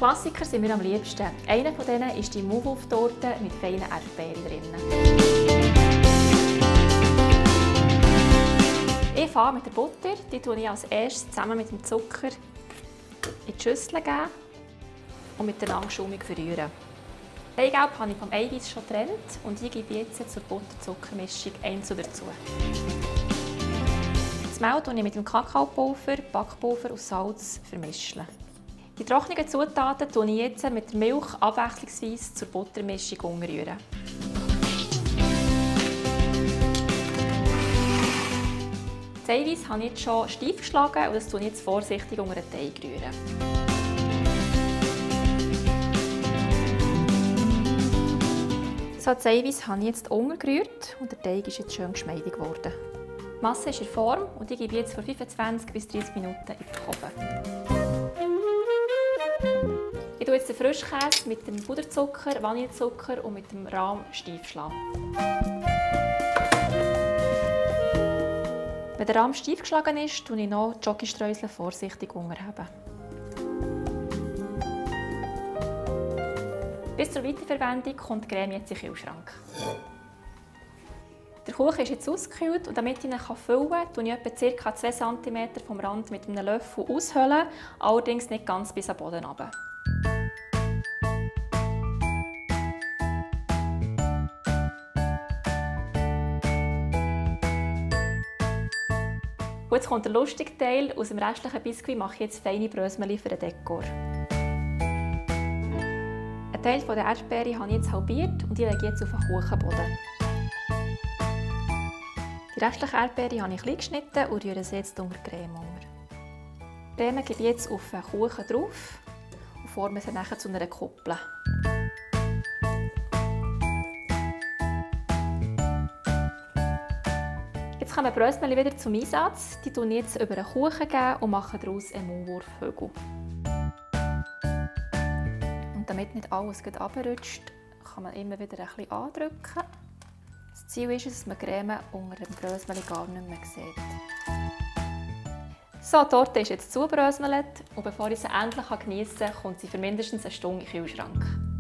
Klassiker sind mir am liebsten. Einer von denen ist die Maulwurftorte mit feinen Erdbeeren drin. Ich fange mit der Butter. Die tue ich als erstes zusammen mit dem Zucker in die Schüssel geben und miteinander schaumig verrühren. Das Eigelb habe ich vom Eiweiß schon getrennt und ich gebe jetzt zur Butter-Zucker-Mischung einzeln dazu. Das Mehl vermische ich mit dem Kakaopulver, Backpulver und Salz. Die trockenen Zutaten verrühre ich jetzt mit der Milch abwechslungsweise zur Buttermischung umrühren. Das Eiweiß habe ich jetzt schon steif geschlagen und das rühre ich jetzt vorsichtig unter den Teig. So, das Eiweiß habe ich jetzt untergerührt und der Teig ist jetzt schön geschmeidig geworden. Die Masse ist in Form und ich gebe jetzt für 25 bis 30 Minuten in den Ofen. Ich schlage jetzt den Frischkäse mit dem Puderzucker, Vanillezucker und mit dem Rahm steif schlagen. Wenn der Rahm steif geschlagen ist, tue ich noch die Schokostreusel vorsichtig unterheben. Bis zur Weiterverwendung kommt die Creme jetzt in den Kühlschrank. Der Kuchen ist jetzt ausgekühlt und damit ich ihn füllen kann, tue ich etwa ca. 2 cm vom Rand mit einem Löffel aushöhlen, allerdings nicht ganz bis am Boden runter. Und jetzt kommt der lustige Teil. Aus dem restlichen Biskuit mache ich jetzt feine Brösmeli für den Dekor. Ein Teil der Erdbeere habe ich jetzt halbiert und die lege ich jetzt auf den Kuchenboden. Die restlichen Erdbeere habe ich klein geschnitten und rühre sie jetzt unter die Creme unter. Die Creme gebe ich jetzt auf den Kuchen drauf und forme sie nachher zu einer Kuppel. Jetzt kommen die Brösmeli wieder zum Einsatz. Die gebe ich jetzt über den Kuchen und mache daraus einen Maulwurfhügel. Und damit nicht alles runterrutscht, kann man immer wieder ein bisschen andrücken. Das Ziel ist es, dass man die Creme unter dem Brösmeli gar nicht mehr sieht. So, die Torte ist jetzt zugebröselt und bevor ich sie endlich geniessen kann, kommt sie für mindestens eine Stunde in den Kühlschrank.